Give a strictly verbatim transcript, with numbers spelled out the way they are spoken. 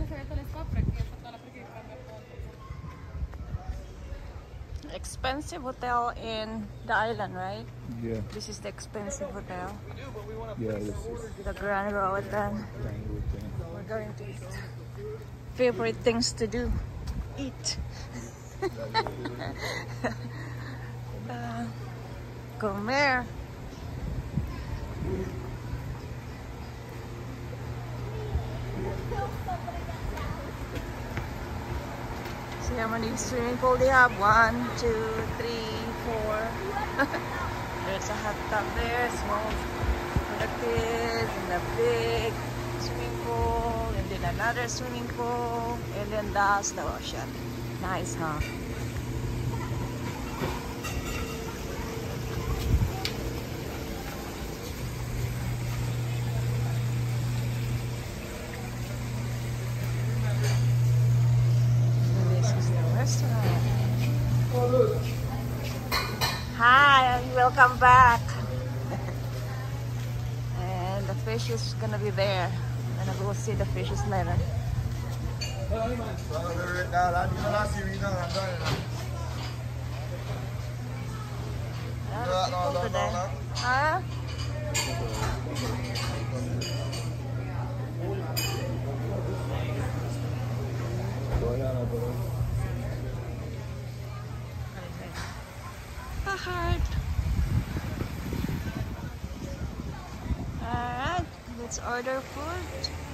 Expensive hotel in the island, right? Yeah. This is the expensive hotel. Yeah, this is The Grand Roatan. Greenwood thing. We're going to eat. Favorite things to do. Eat. uh, comer. See how many swimming pool they have? One, two, three, four. There's a hot tub there, small for the kids, and a big swimming pool, and then another swimming pool, and then that's the ocean. Nice, huh? Hi, welcome back. And the fish is gonna be there. I'm gonna go see the fishes later. People today. Huh? A heart. Alright, let's order food.